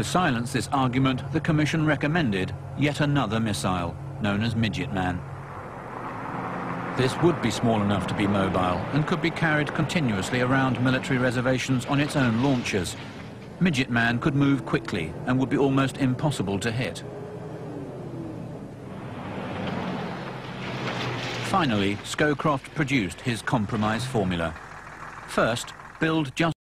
To silence this argument, the Commission recommended yet another missile, known as Midget Man. This would be small enough to be mobile and could be carried continuously around military reservations on its own launchers. Midget Man could move quickly and would be almost impossible to hit. Finally, Scowcroft produced his compromise formula. First, build just